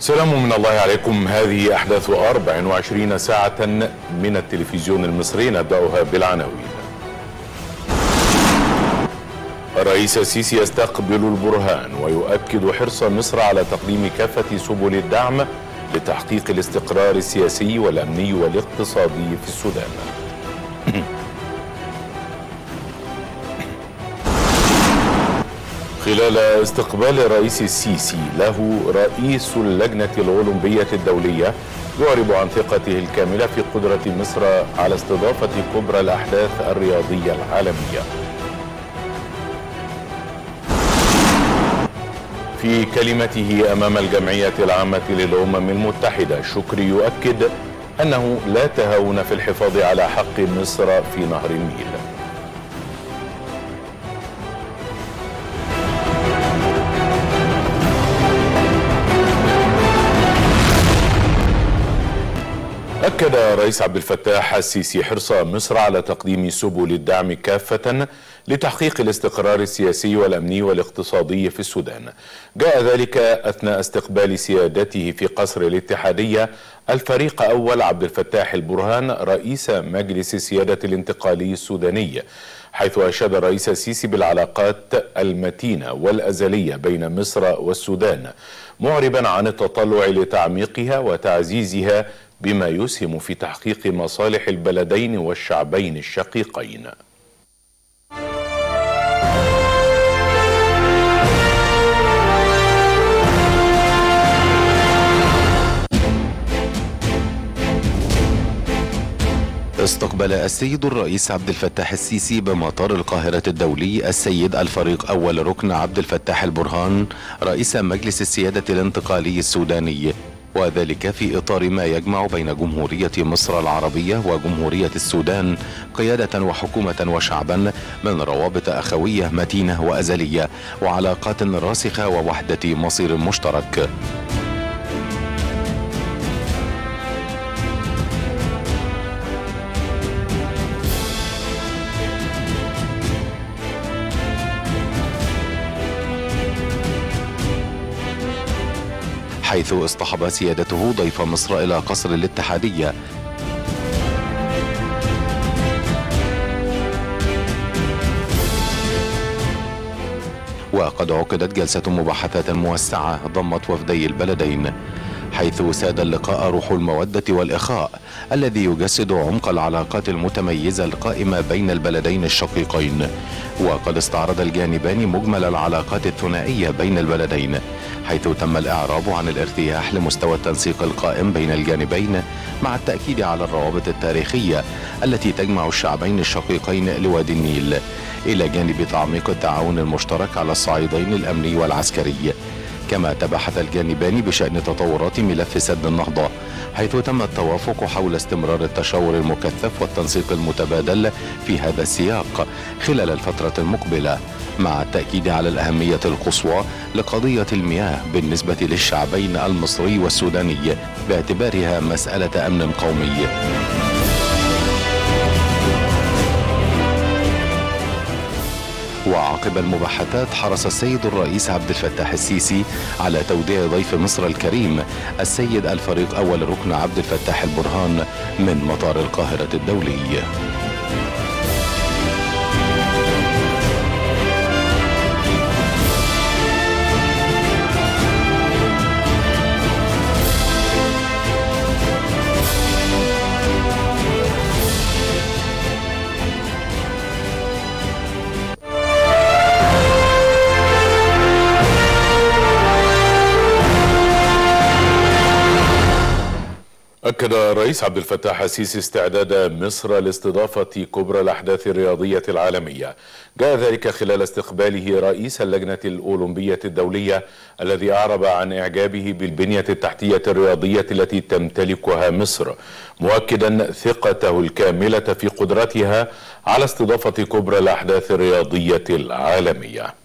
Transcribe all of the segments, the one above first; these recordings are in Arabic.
سلام من الله عليكم. هذه أحداث 24 ساعة من التلفزيون المصري، نبدأها بالعناوين. الرئيس السيسي يستقبل البرهان ويؤكد حرص مصر على تقديم كافة سبل الدعم لتحقيق الاستقرار السياسي والأمني والاقتصادي في السودان. خلال استقبال الرئيس السيسي له رئيس اللجنة الأولمبية الدولية يعرب عن ثقته الكاملة في قدرة مصر على استضافة كبرى الأحداث الرياضية العالمية. في كلمته أمام الجمعية العامة للأمم المتحدة، شكري يؤكد أنه لا تهاون في الحفاظ على حق مصر في نهر النيل. أكد الرئيس عبد الفتاح السيسي حرص مصر على تقديم سبل الدعم كافة لتحقيق الاستقرار السياسي والأمني والاقتصادي في السودان. جاء ذلك أثناء استقبال سيادته في قصر الاتحادية الفريق أول عبد الفتاح البرهان رئيس مجلس السيادة الانتقالي السوداني، حيث أشاد الرئيس السيسي بالعلاقات المتينة والأزلية بين مصر والسودان، معربا عن التطلع لتعميقها وتعزيزها بما يسهم في تحقيق مصالح البلدين والشعبين الشقيقين. استقبل السيد الرئيس عبد الفتاح السيسي بمطار القاهرة الدولي السيد الفريق أول ركن عبد الفتاح البرهان رئيس مجلس السيادة الانتقالي السوداني، وذلك في إطار ما يجمع بين جمهورية مصر العربية وجمهورية السودان قيادة وحكومة وشعبا من روابط أخوية متينة وأزلية وعلاقات راسخة ووحدة مصير مشترك. حيث اصطحب سيادته ضيف مصر إلى قصر الاتحادية، وقد عقدت جلسة مباحثات موسعة ضمت وفدي البلدين، حيث ساد اللقاء روح المودة والإخاء الذي يجسد عمق العلاقات المتميزة القائمة بين البلدين الشقيقين. وقد استعرض الجانبان مجمل العلاقات الثنائية بين البلدين، حيث تم الإعراب عن الارتياح لمستوى التنسيق القائم بين الجانبين، مع التأكيد على الروابط التاريخية التي تجمع الشعبين الشقيقين لوادي النيل، إلى جانب تعميق التعاون المشترك على الصعيدين الأمني والعسكري. كما تباحث الجانبان بشأن تطورات ملف سد النهضة، حيث تم التوافق حول استمرار التشاور المكثف والتنسيق المتبادل في هذا السياق خلال الفترة المقبلة، مع التأكيد على الأهمية القصوى لقضية المياه بالنسبة للشعبين المصري والسوداني باعتبارها مسألة أمن قومي. وعقب المباحثات حرص السيد الرئيس عبد الفتاح السيسي على توديع ضيف مصر الكريم السيد الفريق أول ركن عبد الفتاح البرهان من مطار القاهرة الدولي. أكد الرئيس عبد الفتاح السيسي استعداد مصر لاستضافة كبرى الأحداث الرياضية العالمية. جاء ذلك خلال استقباله رئيس اللجنة الأولمبية الدولية، الذي أعرب عن إعجابه بالبنية التحتية الرياضية التي تمتلكها مصر، مؤكدا ثقته الكاملة في قدرتها على استضافة كبرى الأحداث الرياضية العالمية.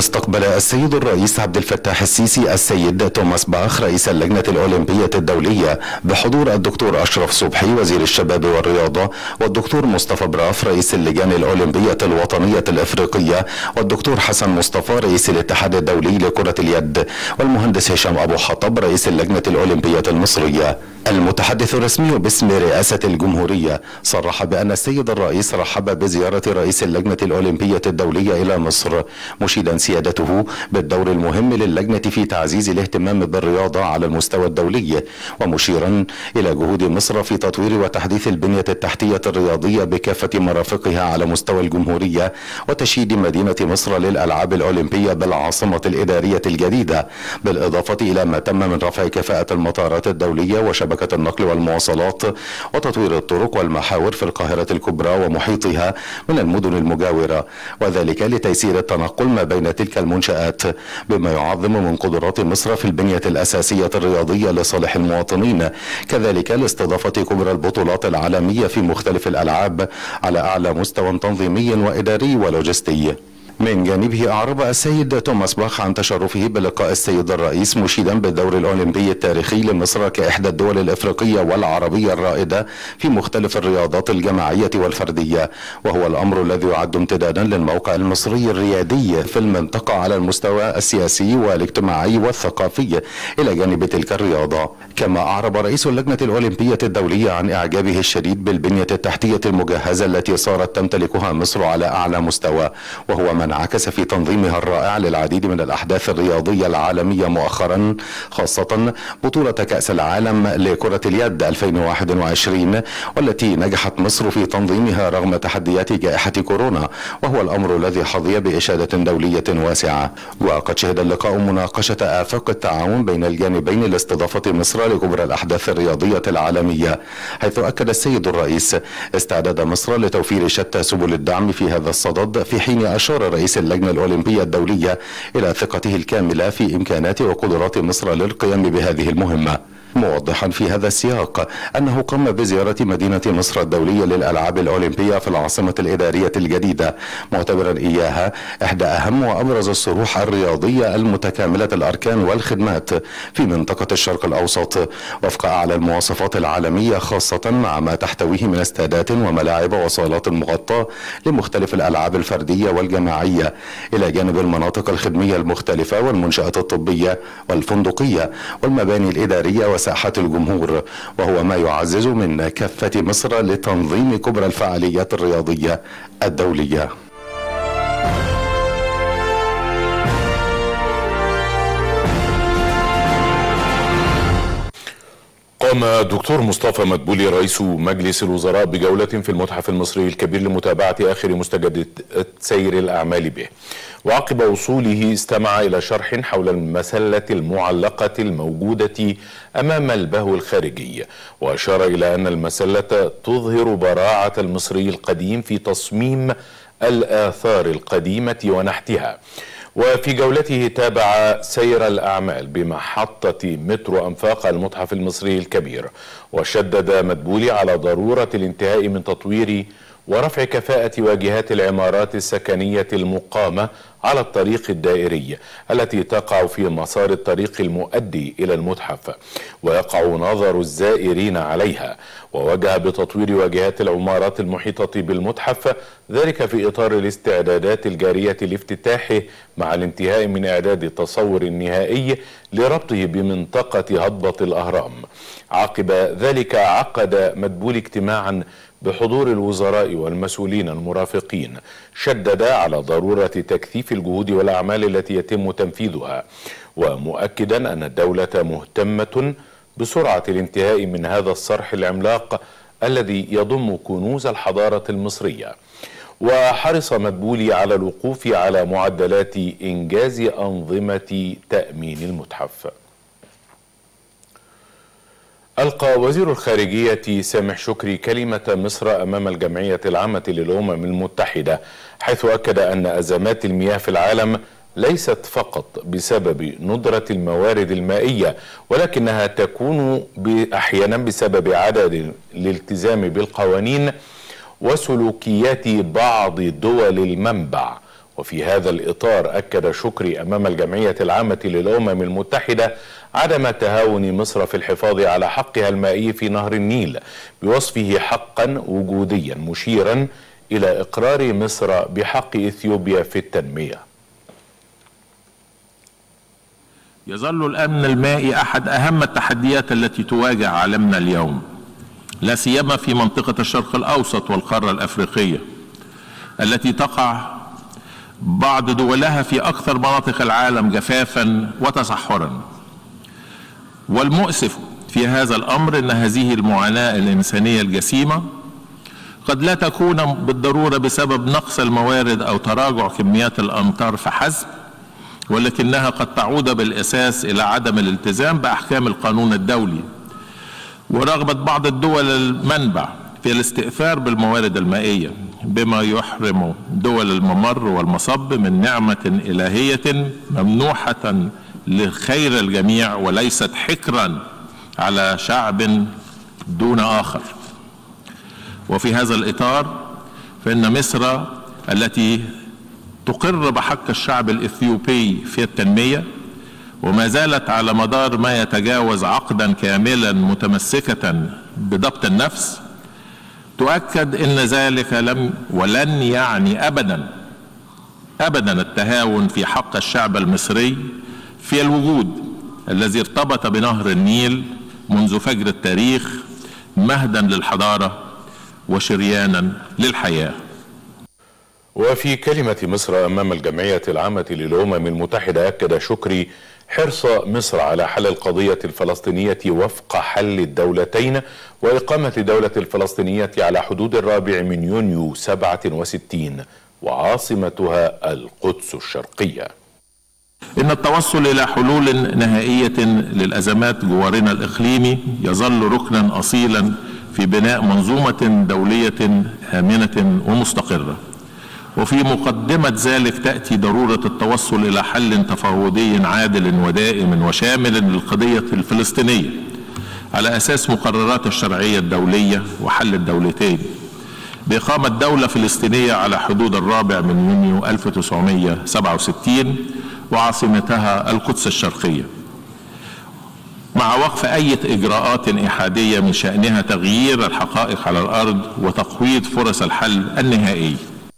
استقبل السيد الرئيس عبد الفتاح السيسي السيد توماس باخ رئيس اللجنة الأولمبية الدولية بحضور الدكتور أشرف صبحي وزير الشباب والرياضة، والدكتور مصطفى براف رئيس اللجان الأولمبية الوطنية الإفريقية، والدكتور حسن مصطفى رئيس الاتحاد الدولي لكرة اليد، والمهندس هشام أبو حطب رئيس اللجنة الأولمبية المصرية. المتحدث الرسمي باسم رئاسة الجمهورية صرح بأن السيد الرئيس رحب بزيارة رئيس اللجنة الأولمبية الدولية إلى مصر، مشيدا سيادته بالدور المهم للجنة في تعزيز الاهتمام بالرياضة على المستوى الدولي، ومشيرا إلى جهود مصر في تطوير وتحديث البنية التحتية الرياضية بكافة مرافقها على مستوى الجمهورية، وتشييد مدينة مصر للألعاب الأولمبية بالعاصمة الإدارية الجديدة، بالإضافة إلى ما تم من رفع كفاءة المطارات الدولية وشبكة النقل والمواصلات وتطوير الطرق والمحاور في القاهرة الكبرى ومحيطها من المدن المجاورة، وذلك لتيسير التنقل ما بين تلك المنشآت، بما يعظم من قدرات مصر في البنية الأساسية الرياضية لصالح المواطنين، كذلك لاستضافة كبرى البطولات العالمية في مختلف الألعاب على أعلى مستوى تنظيمي وإداري ولوجستي. من جانبه أعرب السيد توماس باخ عن تشرفه بلقاء السيد الرئيس، مشيدا بالدور الأولمبي التاريخي لمصر كإحدى الدول الإفريقية والعربية الرائدة في مختلف الرياضات الجماعية والفردية، وهو الأمر الذي يعد امتدادا للموقع المصري الريادي في المنطقة على المستوى السياسي والاجتماعي والثقافي إلى جانب تلك الرياضة. كما أعرب رئيس اللجنة الأولمبية الدولية عن إعجابه الشديد بالبنية التحتية المجهزة التي صارت تمتلكها مصر على أعلى مستوى، وهو ما انعكس في تنظيمها الرائع للعديد من الأحداث الرياضية العالمية مؤخرا، خاصة بطولة كأس العالم لكرة اليد 2021 والتي نجحت مصر في تنظيمها رغم تحديات جائحة كورونا، وهو الأمر الذي حظي بإشادة دولية واسعة. وقد شهد اللقاء مناقشة آفاق التعاون بين الجانبين لاستضافة مصر لكبرى الأحداث الرياضية العالمية، حيث أكد السيد الرئيس استعداد مصر لتوفير شتى سبل الدعم في هذا الصدد، في حين أشار رئيس اللجنة الأولمبية الدولية إلى ثقته الكاملة في إمكانات وقدرات مصر للقيام بهذه المهمة، موضحا في هذا السياق أنه قام بزيارة مدينة مصر الدولية للألعاب الأولمبية في العاصمة الإدارية الجديدة، معتبرا إياها إحدى أهم وأبرز الصروح الرياضية المتكاملة الأركان والخدمات في منطقة الشرق الأوسط وفق أعلى المواصفات العالمية، خاصة مع ما تحتويه من استادات وملاعب وصالات مغطاة لمختلف الألعاب الفردية والجماعية، إلى جانب المناطق الخدمية المختلفة والمنشآت الطبية والفندقية والمباني الإدارية ساحات الجمهور، وهو ما يعزز من كفة مصر لتنظيم كبرى الفعاليات الرياضية الدولية. قام الدكتور مصطفى مدبولي رئيس مجلس الوزراء بجولة في المتحف المصري الكبير لمتابعة آخر مستجدات سير الأعمال به، وعقب وصوله استمع إلى شرح حول المسلة المعلقة الموجودة أمام البهو الخارجي، وأشار إلى أن المسلة تظهر براعة المصري القديم في تصميم الآثار القديمة ونحتها. وفي جولته تابع سير الأعمال بمحطة مترو أنفاق المتحف المصري الكبير، وشدد مدبولي على ضرورة الانتهاء من تطوير ورفع كفاءة واجهات العمارات السكنية المقامة على الطريق الدائري التي تقع في مسار الطريق المؤدي إلى المتحف، ويقع نظر الزائرين عليها، ووجه بتطوير واجهات العمارات المحيطة بالمتحف، ذلك في إطار الاستعدادات الجارية لافتتاحه مع الانتهاء من إعداد التصور النهائي لربطه بمنطقة هضبة الأهرام. عقب ذلك عقد مدبولي اجتماعا بحضور الوزراء والمسؤولين المرافقين، شدد على ضرورة تكثيف الجهود والأعمال التي يتم تنفيذها، ومؤكدا أن الدولة مهتمة بسرعة الانتهاء من هذا الصرح العملاق الذي يضم كنوز الحضارة المصرية. وحرص مدبولي على الوقوف على معدلات إنجاز أنظمة تأمين المتحف. ألقى وزير الخارجية سامح شكري كلمة مصر أمام الجمعية العامة للأمم المتحدة، حيث أكد أن أزمات المياه في العالم ليست فقط بسبب ندرة الموارد المائية، ولكنها تكون أحيانا بسبب عدم الالتزام بالقوانين وسلوكيات بعض دول المنبع وفي هذا الإطار أكد شكري أمام الجمعية العامة للأمم المتحدة عدم تهاون مصر في الحفاظ على حقها المائي في نهر النيل بوصفه حقا وجوديا، مشيرا إلى إقرار مصر بحق إثيوبيا في التنمية. يظل الأمن المائي أحد أهم التحديات التي تواجه عالمنا اليوم، لا سيما في منطقة الشرق الأوسط والقارة الأفريقية التي تقع بعض دولها في أكثر مناطق العالم جفافا وتصحرا. والمؤسف في هذا الأمر أن هذه المعاناة الإنسانية الجسيمة قد لا تكون بالضرورة بسبب نقص الموارد أو تراجع كميات الأمطار فحسب، ولكنها قد تعود بالأساس إلى عدم الالتزام بأحكام القانون الدولي ورغبة بعض الدول المنبع في الاستئثار بالموارد المائية، بما يحرم دول الممر والمصب من نعمة إلهية ممنوحة لخير الجميع وليست حكرا على شعب دون آخر. وفي هذا الإطار فإن مصر التي تقر بحق الشعب الإثيوبي في التنمية وما زالت على مدار ما يتجاوز عقدا كاملا متمسكة بضبط النفس، تؤكد أن ذلك لم ولن يعني أبدا التهاون في حق الشعب المصري في الوجود الذي ارتبط بنهر النيل منذ فجر التاريخ مهدا للحضارة وشريانا للحياة. وفي كلمة مصر أمام الجمعية العامة للأمم المتحدة أكد شكري حرص مصر على حل القضية الفلسطينية وفق حل الدولتين وإقامة الدولة الفلسطينية على حدود 4 يونيو 67 وعاصمتها القدس الشرقية. إن التوصل إلى حلول نهائية للأزمات جوارنا الإقليمي يظل ركنا أصيلا في بناء منظومة دولية آمنة ومستقرة، وفي مقدمة ذلك تأتي ضرورة التوصل إلى حل تفاوضي عادل ودائم وشامل للقضية الفلسطينية على أساس مقررات الشرعية الدولية وحل الدولتين بإقامة دولة فلسطينية على حدود 4 يونيو 1967 وعاصمتها القدس الشرقية، مع وقف أي إجراءات إحادية من شأنها تغيير الحقائق على الأرض وتقويض فرص الحل النهائي.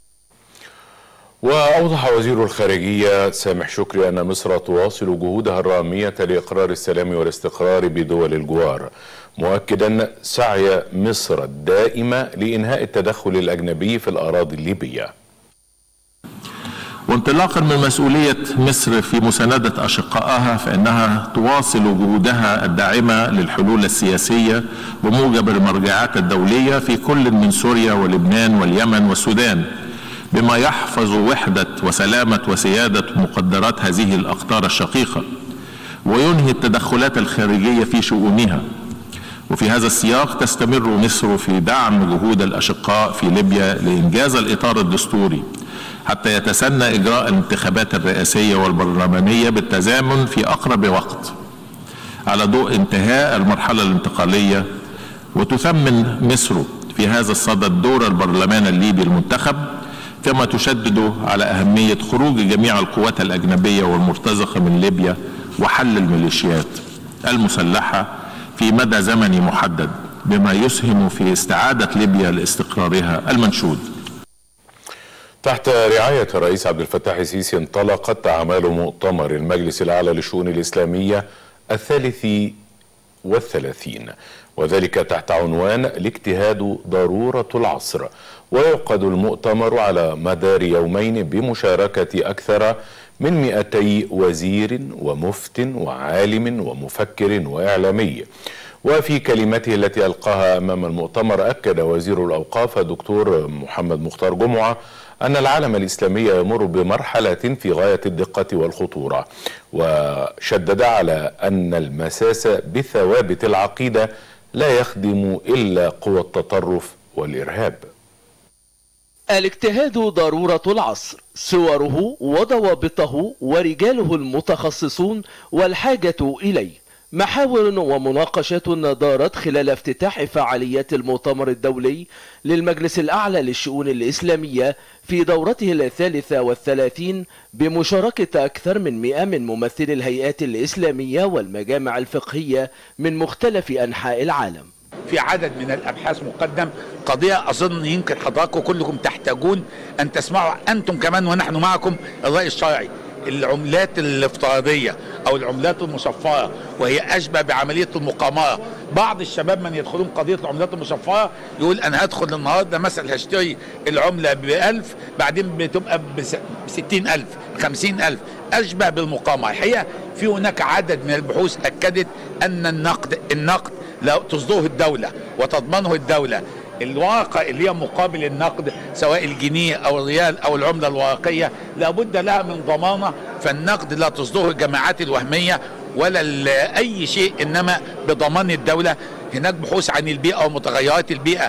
وأوضح وزير الخارجية سامح شكري أن مصر تواصل جهودها الرامية لإقرار السلام والاستقرار بدول الجوار، مؤكدا سعي مصر الدائم لإنهاء التدخل الأجنبي في الأراضي الليبية. وانطلاقا من مسؤولية مصر في مساندة أشقائها، فإنها تواصل جهودها الداعمة للحلول السياسية بموجب المرجعات الدولية في كل من سوريا ولبنان واليمن والسودان، بما يحفظ وحدة وسلامة وسيادة مقدرات هذه الأقطار الشقيقة وينهي التدخلات الخارجية في شؤونها. وفي هذا السياق تستمر مصر في دعم جهود الأشقاء في ليبيا لإنجاز الإطار الدستوري حتى يتسنى إجراء الانتخابات الرئاسية والبرلمانية بالتزامن في أقرب وقت على ضوء انتهاء المرحلة الانتقالية. وتثمن مصر في هذا الصدد دور البرلمان الليبي المنتخب، كما تشدد على أهمية خروج جميع القوات الأجنبية والمرتزقة من ليبيا وحل الميليشيات المسلحة في مدى زمني محدد، بما يسهم في استعادة ليبيا لاستقرارها المنشود. تحت رعاية الرئيس عبد الفتاح السيسي انطلقت أعمال مؤتمر المجلس الأعلى للشؤون الإسلامية 33، وذلك تحت عنوان الاجتهاد ضرورة العصر. ويعقد المؤتمر على مدار يومين بمشاركة أكثر من 200 وزير ومفت وعالم ومفكر وإعلامي. وفي كلمته التي ألقاها أمام المؤتمر أكد وزير الأوقاف الدكتور محمد مختار جمعة أن العالم الإسلامي يمر بمرحلة في غاية الدقة والخطورة، وشدد على أن المساس بثوابت العقيدة لا يخدم إلا قوى التطرف والإرهاب. الاجتهاد ضرورة العصر، صوره وضوابطه ورجاله المتخصصون والحاجة إليه محاور ومناقشات دارت خلال افتتاح فعاليات المؤتمر الدولي للمجلس الأعلى للشؤون الإسلامية في دورته 33 بمشاركة أكثر من 100 من ممثلي الهيئات الإسلامية والمجامع الفقهية من مختلف أنحاء العالم. في عدد من الأبحاث مقدم، قضية أظن يمكن حضراتكم كلكم تحتاجون أن تسمعوا أنتم كمان ونحن معكم الرأي الشرعي. العملات الافتراضية أو العملات المصفرة، وهي أشبه بعملية المقامرة. بعض الشباب من يدخلون قضية العملات المصفرة يقول أنا هدخل النهاردة مثلا هشتري العملة ب1000 بعدين بتبقى ب60,000 50,000، أشبه بالمقامرة. الحقيقة في هناك عدد من البحوث أكدت أن النقد لا تصدره الدولة وتضمنه الدولة. الواقع اللي هي مقابل النقد سواء الجنيه او الريال او العمله الورقيه لابد لها من ضمانه، فالنقد لا تصدره الجماعات الوهميه ولا اي شيء، انما بضمان الدوله. هناك بحوث عن البيئه ومتغيرات البيئه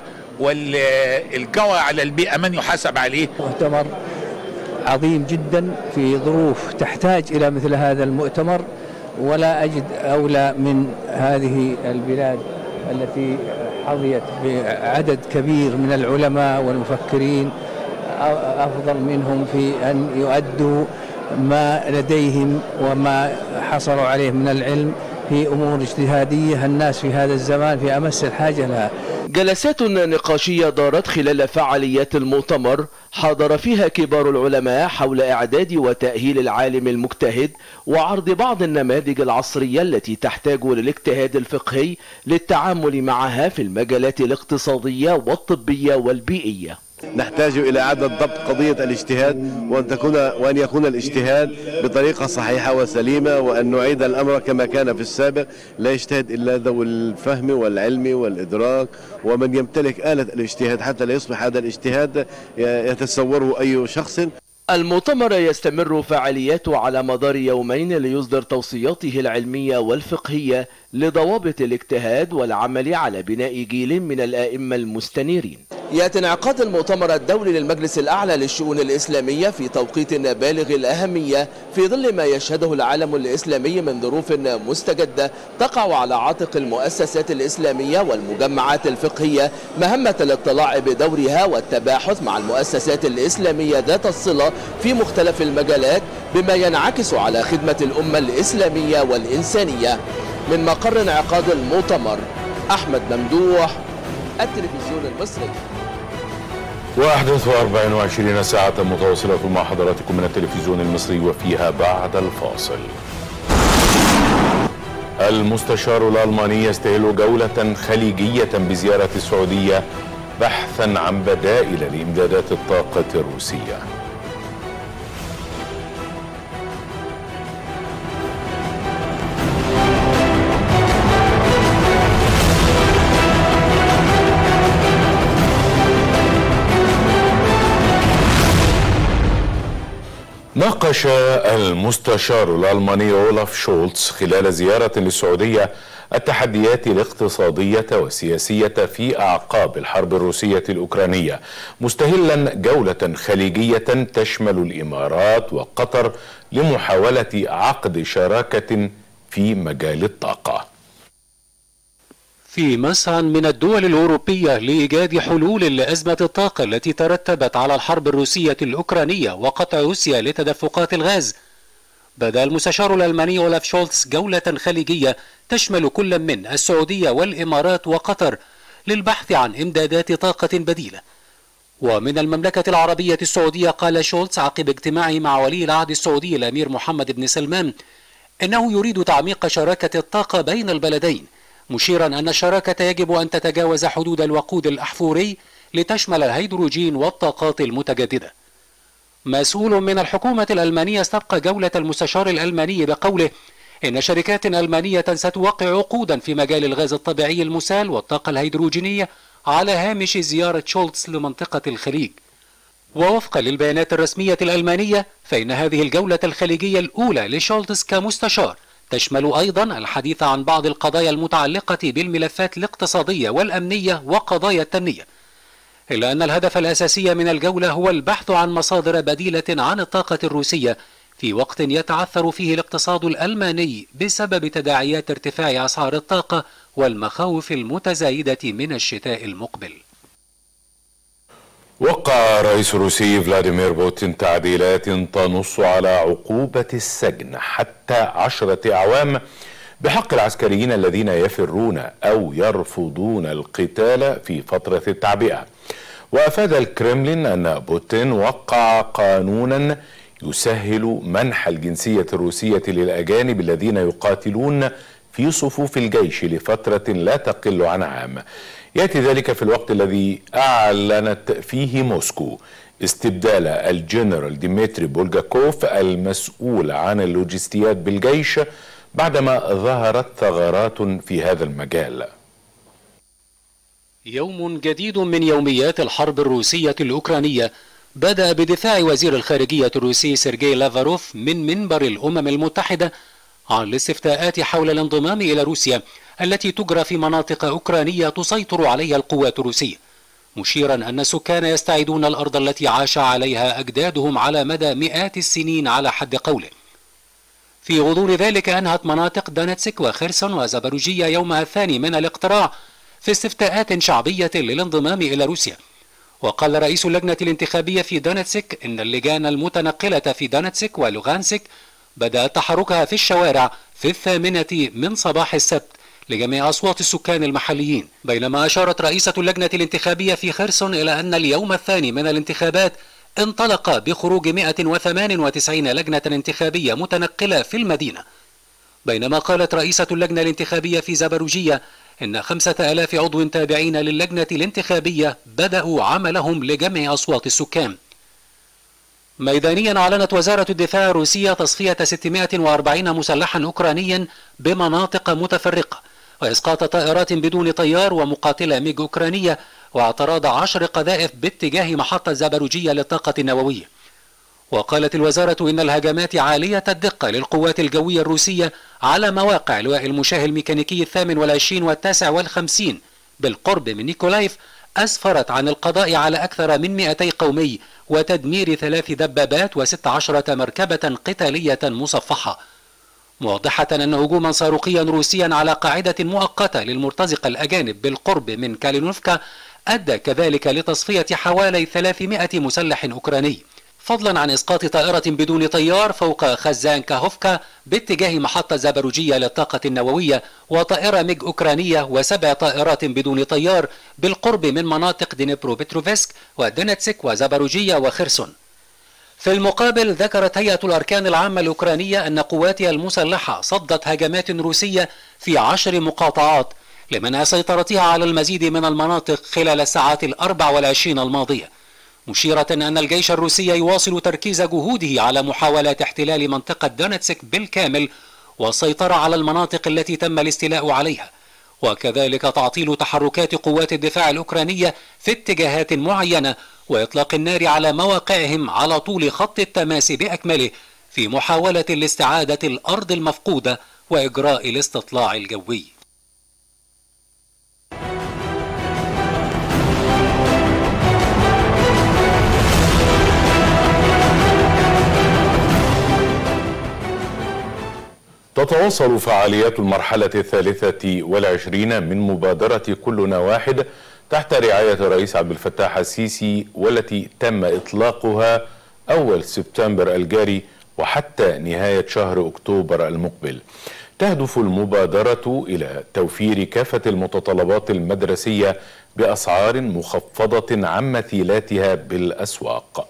والجوع على البيئه من يحاسب عليه. مؤتمر عظيم جدا في ظروف تحتاج الى مثل هذا المؤتمر، ولا اجد اولى من هذه البلاد التي حظيت بعدد كبير من العلماء والمفكرين أفضل منهم في أن يؤدوا ما لديهم وما حصلوا عليه من العلم في أمور اجتهادية الناس في هذا الزمان في أمس الحاجة لها. جلسات نقاشية دارت خلال فعاليات المؤتمر حاضر فيها كبار العلماء حول إعداد وتأهيل العالم المجتهد وعرض بعض النماذج العصرية التي تحتاج للاجتهاد الفقهي للتعامل معها في المجالات الاقتصادية والطبية والبيئية. نحتاج إلى إعادة ضبط قضية الاجتهاد وأن يكون الاجتهاد بطريقة صحيحة وسليمة، وأن نعيد الأمر كما كان في السابق، لا يجتهد إلا ذوي الفهم والعلم والإدراك ومن يمتلك آلة الاجتهاد حتى لا يصبح هذا الاجتهاد يتصوره أي شخص. المؤتمر يستمر فعالياته على مدار يومين ليصدر توصياته العلمية والفقهية لضوابط الاجتهاد والعمل على بناء جيل من الآئمة المستنيرين. يأتي انعقاد المؤتمر الدولي للمجلس الأعلى للشؤون الإسلامية في توقيت بالغ الأهمية في ظل ما يشهده العالم الإسلامي من ظروف مستجدة تقع على عاتق المؤسسات الإسلامية والمجمعات الفقهية مهمة الاطلاع بدورها والتباحث مع المؤسسات الإسلامية ذات الصلة في مختلف المجالات بما ينعكس على خدمة الأمة الإسلامية والإنسانية. من مقر انعقاد المؤتمر، أحمد ممدوح، التلفزيون المصري. وأحدث 24 ساعة متواصلة مع حضراتكم من التلفزيون المصري، وفيها بعد الفاصل. المستشار الألماني يستهل جولة خليجية بزيارة السعودية بحثا عن بدائل لإمدادات الطاقة الروسية. ناقش المستشار الألماني أولاف شولتز خلال زيارة للسعودية التحديات الاقتصادية والسياسية في أعقاب الحرب الروسية الأوكرانية، مستهلا جولة خليجية تشمل الإمارات وقطر لمحاولة عقد شراكة في مجال الطاقة. في مسعى من الدول الأوروبية لإيجاد حلول لأزمة الطاقة التي ترتبت على الحرب الروسية الأوكرانية وقطع روسيا لتدفقات الغاز، بدأ المستشار الألماني أولاف شولتز جولة خليجية تشمل كل من السعودية والإمارات وقطر للبحث عن إمدادات طاقة بديلة. ومن المملكة العربية السعودية قال شولتز عقب اجتماعه مع ولي العهد السعودي الأمير محمد بن سلمان إنه يريد تعميق شراكة الطاقة بين البلدين، مشيرا أن الشراكة يجب أن تتجاوز حدود الوقود الأحفوري لتشمل الهيدروجين والطاقات المتجددة. مسؤول من الحكومة الألمانية استبقى جولة المستشار الألماني بقوله إن شركات ألمانية ستوقع عقودا في مجال الغاز الطبيعي المسال والطاقة الهيدروجينية على هامش زيارة شولتز لمنطقة الخليج. ووفقا للبيانات الرسمية الألمانية فإن هذه الجولة الخليجية الأولى لشولتز كمستشار تشمل أيضا الحديث عن بعض القضايا المتعلقة بالملفات الاقتصادية والأمنية وقضايا التنمية، إلا أن الهدف الأساسي من الجولة هو البحث عن مصادر بديلة عن الطاقة الروسية في وقت يتعثر فيه الاقتصاد الألماني بسبب تداعيات ارتفاع أسعار الطاقة والمخاوف المتزايدة من الشتاء المقبل. وقع الرئيس الروسي فلاديمير بوتين تعديلات تنص على عقوبة السجن حتى 10 أعوام بحق العسكريين الذين يفرون أو يرفضون القتال في فترة التعبئة. وأفاد الكرملين أن بوتين وقع قانونا يسهل منح الجنسية الروسية للأجانب الذين يقاتلون في صفوف الجيش لفترة لا تقل عن عام. يأتي ذلك في الوقت الذي أعلنت فيه موسكو استبدال الجنرال ديمتري بولغاكوف المسؤول عن اللوجستيات بالجيش بعدما ظهرت ثغرات في هذا المجال. يوم جديد من يوميات الحرب الروسية الأوكرانية بدأ بدفاع وزير الخارجية الروسي سيرجي لافاروف من منبر الأمم المتحدة عن الاستفتاءات حول الانضمام إلى روسيا التي تجرى في مناطق أوكرانية تسيطر عليها القوات الروسية، مشيرا أن السكان يستعيدون الأرض التي عاش عليها أجدادهم على مدى مئات السنين على حد قوله. في غضون ذلك أنهت مناطق دونيتسك وخيرسون وزاباروجيا يومها الثاني من الاقتراع في استفتاءات شعبية للانضمام إلى روسيا. وقال رئيس اللجنة الانتخابية في دونيتسك إن اللجان المتنقلة في دونيتسك ولوغانسك بدأت تحركها في الشوارع في 8 من صباح السبت لجميع أصوات السكان المحليين، بينما أشارت رئيسة اللجنة الانتخابية في خيرسون إلى أن اليوم الثاني من الانتخابات انطلق بخروج 198 لجنة انتخابية متنقلة في المدينة. بينما قالت رئيسة اللجنة الانتخابية في زاباروجيا إن 5000 عضو تابعين للجنة الانتخابية بدأوا عملهم لجمع أصوات السكان. ميدانيا أعلنت وزارة الدفاع الروسية تصفية 640 مسلحا أوكرانيا بمناطق متفرقة، وإسقاط طائرات بدون طيار ومقاتلة ميج أوكرانية، واعتراض 10 قذائف باتجاه محطة زاباروجية للطاقة النووية. وقالت الوزارة إن الهجمات عالية الدقة للقوات الجوية الروسية على مواقع لواء المشاة الميكانيكي 28 و59 بالقرب من نيكولايف أسفرت عن القضاء على أكثر من 200 قومي وتدمير 3 دبابات و16 مركبة قتالية مصفحة، موضحة أن هجوما صاروخيا روسيا على قاعدة مؤقتة للمرتزقة الأجانب بالقرب من كالينوفكا أدى كذلك لتصفية حوالي 300 مسلح أوكراني، فضلا عن إسقاط طائرة بدون طيار فوق خزان كاهوفكا باتجاه محطة زاباروجية للطاقة النووية، وطائرة ميج أوكرانية و7 طائرات بدون طيار بالقرب من مناطق دينيبرو بتروفسك ودونيتسك وزاباروجية وخيرسون. في المقابل ذكرت هيئة الأركان العامة الأوكرانية أن قواتها المسلحة صدت هجمات روسية في 10 مقاطعات لمنع سيطرتها على المزيد من المناطق خلال الساعات 24 الماضية، مشيرة أن الجيش الروسي يواصل تركيز جهوده على محاولات احتلال منطقة دونيتسك بالكامل والسيطرة على المناطق التي تم الاستيلاء عليها، وكذلك تعطيل تحركات قوات الدفاع الأوكرانية في اتجاهات معينة وإطلاق النار على مواقعهم على طول خط التماس بأكمله في محاولة لاستعادة الأرض المفقودة وإجراء الاستطلاع الجوي. تتواصل فعاليات المرحلة 23 من مبادرة كلنا واحد تحت رعاية الرئيس عبد الفتاح السيسي، والتي تم إطلاقها أول سبتمبر الجاري وحتى نهاية شهر أكتوبر المقبل. تهدف المبادرة إلى توفير كافة المتطلبات المدرسية بأسعار مخفضة عن مثيلاتها بالأسواق.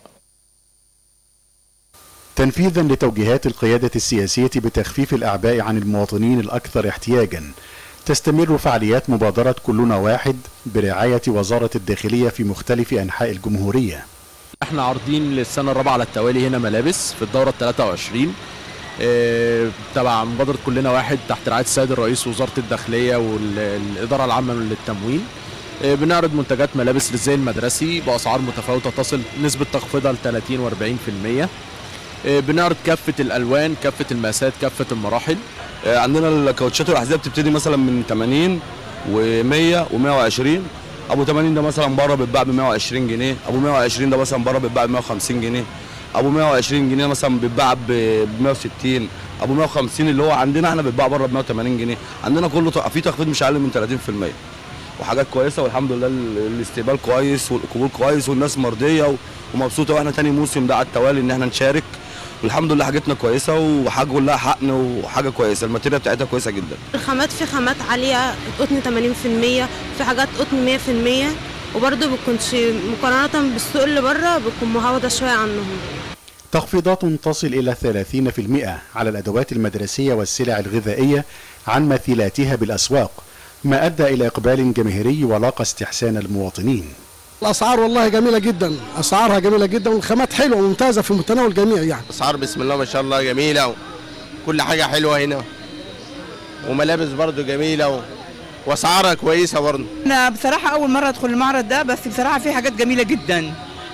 تنفيذا لتوجيهات القيادة السياسية بتخفيف الأعباء عن المواطنين الأكثر احتياجا، تستمر فعاليات مبادرة كلنا واحد برعاية وزارة الداخلية في مختلف أنحاء الجمهورية. احنا عارضين للسنة الرابعة على التوالي هنا ملابس في الدورة 23 تبع مبادرة كلنا واحد تحت رعاية السيد الرئيس ووزارة الداخلية والإدارة العامة للتموين. بنعرض منتجات ملابس للزي المدرسي بأسعار متفاوتة تصل نسبة تخفيضها ل 30 و 40%. بنعرض كافة الألوان، كافة المقاسات، كافة المراحل. عندنا الكاوتشات والأحذية بتبتدي مثلا من 80 و100 و120. أبو 80 ده مثلا بره بيتباع ب 120 جنيه، أبو 120 ده مثلا بره بيتباع ب 150 جنيه، ابو 120 جنيه مثلا بيتباع ب 160، ابو 150 اللي هو عندنا احنا بيتباع بره ب 180 جنيه. عندنا كله في تخفيض مش اقل من 30%، وحاجات كويسه والحمد لله الاستقبال كويس والقبول كويس والناس مرضيه ومبسوطه، واحنا تاني موسم ده على التوالي ان احنا نشارك، والحمد لله حاجتنا كويسه وحاجه كلها حقن وحاجه كويسه، الماتيريال بتاعتها كويسه جدا. الخامات في خامات عاليه، قطن 80%، في حاجات قطن 100%، وبرده بتكونش مقارنه بالسوق اللي بره بتكون معوضه شويه عنهم. تخفيضات تصل إلى 30% على الأدوات المدرسية والسلع الغذائية عن مثيلاتها بالأسواق، ما أدى إلى إقبال جماهيري ولاقى استحسان المواطنين. الأسعار والله جميلة جدا، أسعارها جميلة جدا والخامات حلوة وممتازة في متناول الجميع يعني. أسعار بسم الله ما شاء الله جميلة وكل حاجة حلوة هنا، وملابس برضو جميلة وأسعارها كويسة برضو. أنا بصراحة أول مرة أدخل المعرض ده، بس بصراحة في حاجات جميلة جدا،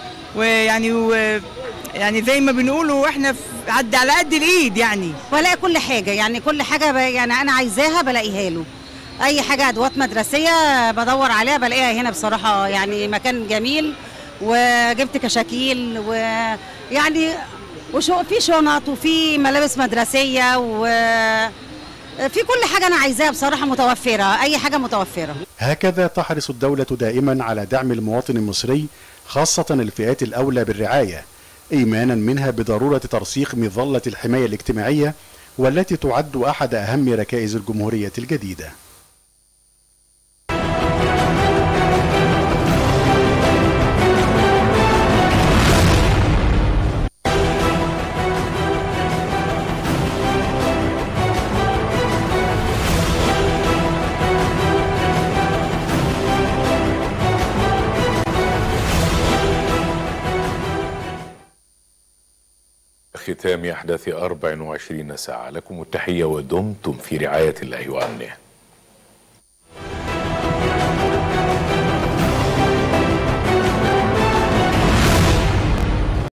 يعني زي ما بنقولوا احنا على قد الايد يعني. بلاقي كل حاجه، يعني كل حاجه يعني انا عايزاها بلاقيها له. اي حاجه ادوات مدرسيه بدور عليها بلاقيها هنا بصراحه، يعني مكان جميل، وجبت كشاكيل ويعني في شنط وفي ملابس مدرسيه وفي كل حاجه انا عايزاها بصراحه متوفره، اي حاجه متوفره. هكذا تحرص الدوله دائما على دعم المواطن المصري، خاصه الفئات الاولى بالرعايه، إيمانا منها بضرورة ترسيخ مظلة الحماية الاجتماعية والتي تعد أحد أهم ركائز الجمهورية الجديدة. ختام أحداث 24 ساعة، لكم التحية ودمتم في رعاية الله وأمنه.